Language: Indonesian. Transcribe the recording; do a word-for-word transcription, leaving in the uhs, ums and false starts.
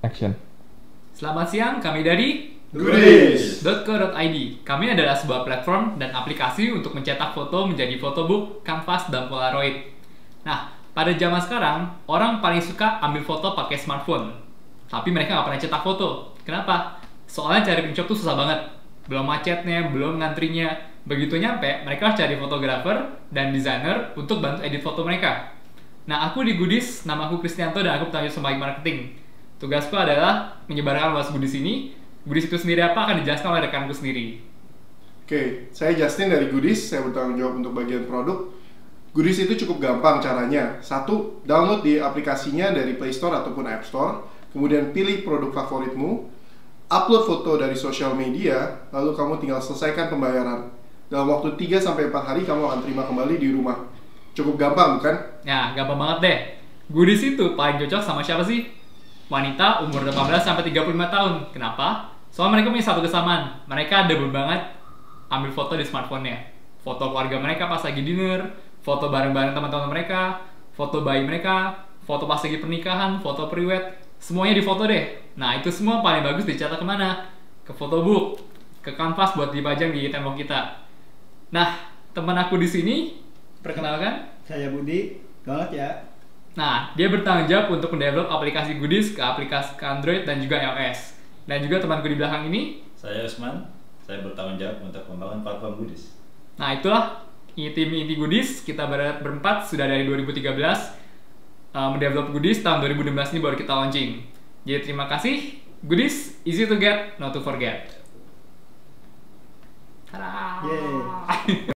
Action. Selamat siang, kami dari Goodies. dot co dot i d. Kami adalah sebuah platform dan aplikasi untuk mencetak foto menjadi photobook, kanvas, dan polaroid. Nah, pada zaman sekarang, orang paling suka ambil foto pakai smartphone. Tapi mereka nggak pernah cetak foto. Kenapa? Soalnya cari pincop tuh susah banget. Belum macetnya, belum ngantrinya. Begitu nyampe, mereka harus cari fotografer dan desainer untuk bantu edit foto mereka. Nah, aku di Goodies, nama aku Kristianto dan aku bertanggung jawab sebagai marketing. Tugasku adalah menyebarkan luas Goodies ini. Goodies itu sendiri apa akan dijelaskan oleh rekanku sendiri. Oke, saya Justin dari Goodies, saya bertanggung jawab untuk bagian produk. Goodies itu cukup gampang caranya. Satu, download di aplikasinya dari Play Store ataupun App Store. Kemudian pilih produk favoritmu, upload foto dari sosial media, lalu kamu tinggal selesaikan pembayaran. Dalam waktu tiga sampai empat hari kamu akan terima kembali di rumah. Cukup gampang, bukan? Nah, gampang banget deh. Goodies itu paling cocok sama siapa sih? Wanita umur delapan belas sampai tiga puluh lima tahun. Kenapa? Soalnya mereka punya satu kesamaan. Mereka ada banget ambil foto di smartphone-nya. Foto keluarga mereka pas lagi dinner, foto bareng-bareng teman-teman mereka, foto bayi mereka, foto pas lagi pernikahan, foto priwet, semuanya difoto deh. Nah, itu semua paling bagus dicetak kemana? Ke photobook, ke kanvas buat dipajang di tembok kita. Nah, teman aku di sini, perkenalkan. Saya Budi, galak ya. Nah, dia bertanggung jawab untuk mendevelop aplikasi Goodies ke aplikasi ke Android dan juga iOS. Dan juga temanku di belakang ini. Saya Usman, saya bertanggung jawab untuk membangun platform Goodies. Nah, itulah tim inti Goodies. Kita ber berempat sudah dari dua ribu tiga belas uh, mendevelop Goodies. Tahun dua ribu enam belas ini baru kita launching. Jadi terima kasih. Goodies, easy to get, not to forget. Tada! Yeay.